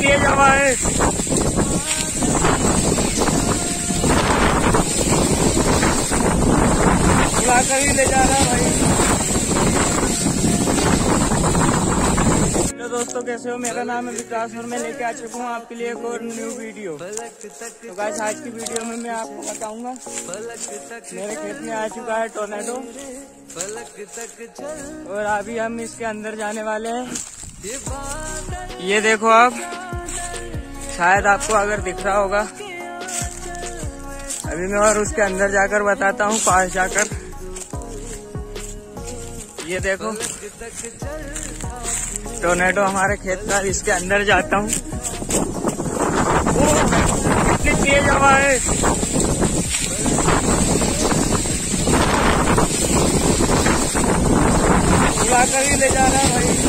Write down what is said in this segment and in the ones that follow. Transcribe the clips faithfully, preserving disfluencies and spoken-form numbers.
तेज हवा है। उड़ा कर ही ले जा रहा है भाई। तो दोस्तों कैसे हो, मेरा नाम है विकास और मैं लेके आ चुका हूँ आपके लिए एक और न्यू वीडियो। तो गाइस आज की वीडियो में मैं आपको बताऊंगा मेरे खेत में आ चुका है टोर्नेडो और अभी हम इसके अंदर जाने वाले हैं। ये देखो आप, शायद आपको अगर दिख रहा होगा। अभी मैं और उसके अंदर जाकर बताता हूँ, पास जाकर। ये देखो टोर्नेडो हमारे खेत का, इसके अंदर जाता हूँ। कितनी तेज हवा है। उड़ा कर ही ले जा रहा है भाई।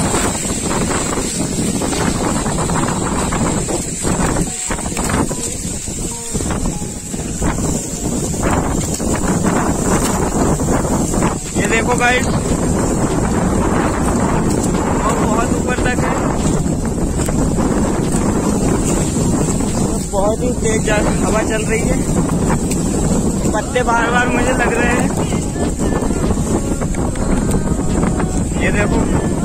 ये देखो गाइस, बहुत ऊपर तक है, बहुत ही तेज हवा चल रही है। पत्ते बार बार मुझे लग रहे हैं। ये देखो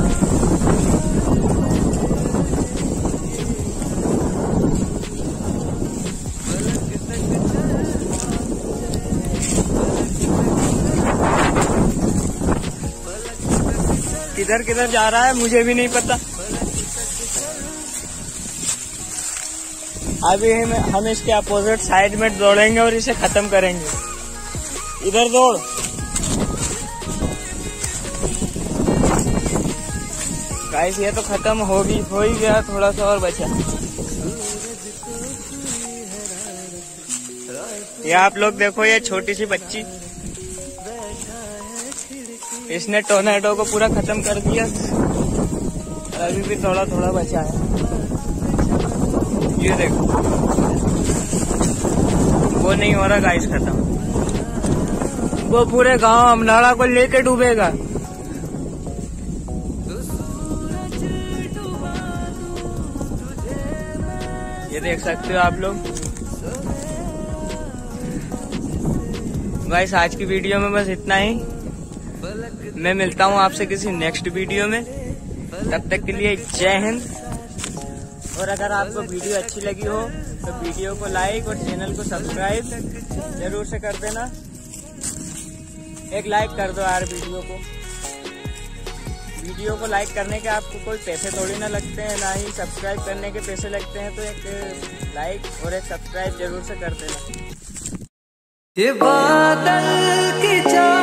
किधर किधर जा रहा है मुझे भी नहीं पता। अभी हम, हम इसके अपोजिट साइड में दौड़ेंगे और इसे खत्म करेंगे। इधर दौड़। गाइस ये तो खत्म होगी, हो ही गया, थोड़ा सा और बचा। ये आप लोग देखो, ये छोटी सी बच्ची, इसने टोर्नेडो को पूरा खत्म कर दिया। अभी भी थोड़ा थोड़ा बचा है। ये देखो, वो नहीं हो रहा गाइस खत्म। वो पूरे गांव अमनाड़ा को लेके डूबेगा। ये देख सकते हो आप लोग। गाइस आज की वीडियो में बस इतना ही। मैं मिलता हूँ आपसे किसी नेक्स्ट वीडियो में। तब तक के लिए जय हिंद। और अगर आपको वीडियो अच्छी लगी हो तो वीडियो को लाइक और चैनल को सब्सक्राइब जरूर से कर देना। एक लाइक कर दो यार वीडियो को। वीडियो को लाइक करने के आपको कोई पैसे थोड़ी ना लगते हैं, ना ही सब्सक्राइब करने के पैसे लगते हैं। तो एक लाइक और एक सब्सक्राइब जरूर से कर देना। ये बादल की